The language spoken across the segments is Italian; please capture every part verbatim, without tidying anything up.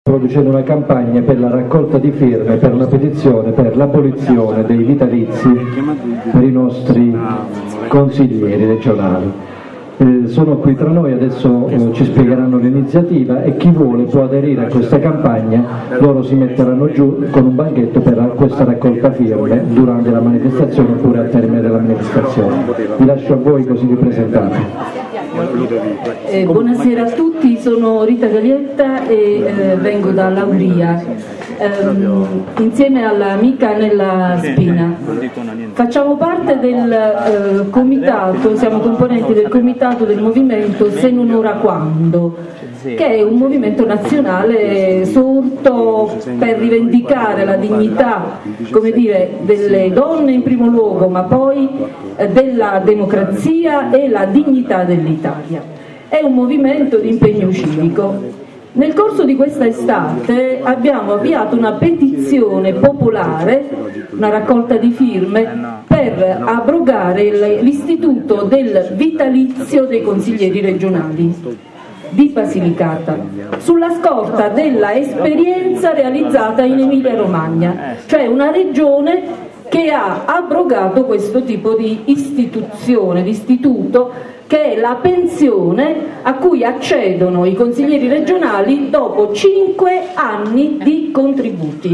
producendo una campagna per la raccolta di firme per la petizione per l'abolizione dei vitalizi per i nostri consiglieri regionali. Eh, sono qui tra noi, adesso eh, ci spiegheranno l'iniziativa e chi vuole può aderire a questa campagna. Loro si metteranno giù con un banchetto per questa raccolta firme durante la manifestazione oppure al termine della manifestazione. Vi lascio a voi così vi presentate. Eh, buonasera a tutti, sono Rita Galietta e eh, vengo da Lauria, ehm, insieme all'amica Nella Spina. Facciamo parte del eh, comitato, siamo componenti del comitato del movimento Se non ora quando, che è un movimento nazionale sorto per rivendicare la dignità, come dire, delle donne in primo luogo, ma poi eh, della democrazia e la dignità dell'Italia. È un movimento di impegno civico. Nel corso di questa estate abbiamo avviato una petizione popolare, una raccolta di firme, per abrogare l'istituto del vitalizio dei consiglieri regionali di Basilicata, sulla scorta della esperienza realizzata in Emilia Romagna, cioè una regione che ha abrogato questo tipo di istituzione, di istituto, che è la pensione a cui accedono i consiglieri regionali dopo cinque anni di contributi.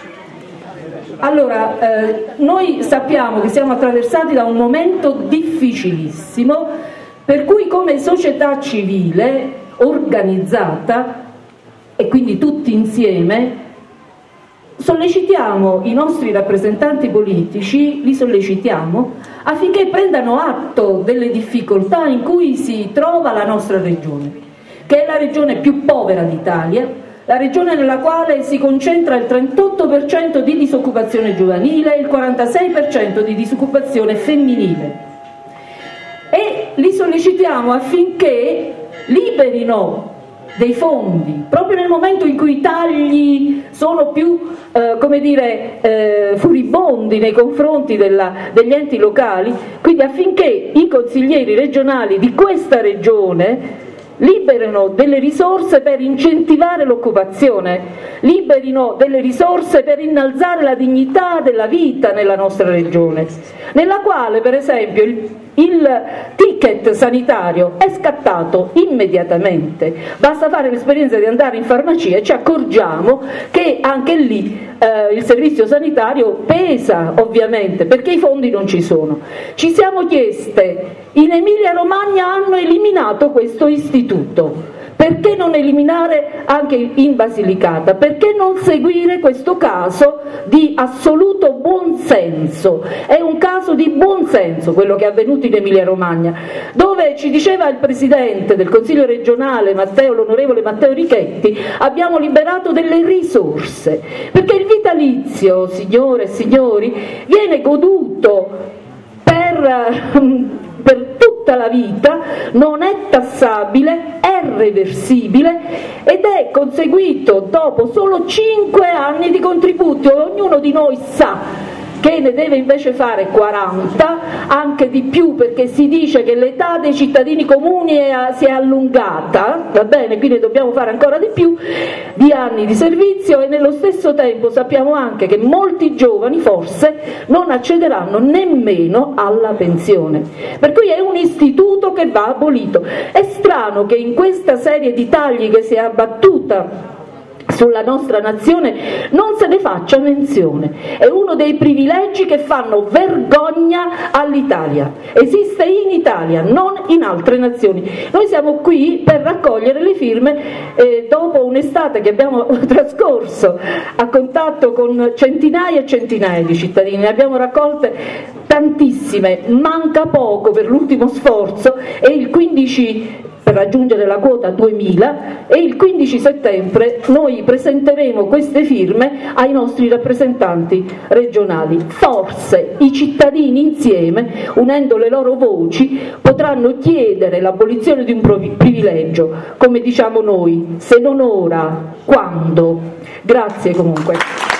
Allora, eh, noi sappiamo che siamo attraversati da un momento difficilissimo, per cui come società civile organizzata, e quindi tutti insieme, sollecitiamo i nostri rappresentanti politici, li sollecitiamo affinché prendano atto delle difficoltà in cui si trova la nostra regione, che è la regione più povera d'Italia, la regione nella quale si concentra il trentotto per cento di disoccupazione giovanile e il quarantasei per cento di disoccupazione femminile. E li sollecitiamo affinché liberino dei fondi, proprio nel momento in cui i tagli sono più eh, come dire, eh, furibondi nei confronti della, degli enti locali, quindi affinché i consiglieri regionali di questa regione liberino delle risorse per incentivare l'occupazione, liberino delle risorse per innalzare la dignità della vita nella nostra regione, nella quale per esempio il, il ticket sanitario è scattato immediatamente. Basta fare l'esperienza di andare in farmacia e ci accorgiamo che anche lì eh, il servizio sanitario pesa, ovviamente, perché i fondi non ci sono. Ci siamo chieste: in Emilia Romagna hanno eliminato questo istituto, perché non eliminare anche in Basilicata? Perché non seguire questo caso di assoluto buonsenso? È un caso di buonsenso quello che è avvenuto in Emilia Romagna, dove ci diceva il presidente del Consiglio regionale, Matteo, l'onorevole Matteo Richetti, abbiamo liberato delle risorse, perché il vitalizio, signore e signori, viene goduto per... per tutta la vita, non è tassabile, è reversibile ed è conseguito dopo solo cinque anni di contributi. Ognuno di noi sa che ne deve invece fare quaranta, anche di più, perché si dice che l'età dei cittadini comuni è, si è allungata, va bene, quindi dobbiamo fare ancora di più di anni di servizio, e nello stesso tempo sappiamo anche che molti giovani forse non accederanno nemmeno alla pensione, per cui è un istituto che va abolito. È strano che in questa serie di tagli che si è abbattuta sulla nostra nazione non se ne faccia menzione. È uno dei privilegi che fanno vergogna all'Italia. Esiste in Italia, non in altre nazioni. Noi siamo qui per raccogliere le firme eh, dopo un'estate che abbiamo trascorso a contatto con centinaia e centinaia di cittadini. Ne abbiamo raccolte tantissime, manca poco per l'ultimo sforzo, e il quindici per raggiungere la quota duemila, e il quindici settembre noi presenteremo queste firme ai nostri rappresentanti regionali. Forse i cittadini insieme, unendo le loro voci, potranno chiedere l'abolizione di un privilegio, come diciamo noi, se non ora, quando? Grazie comunque.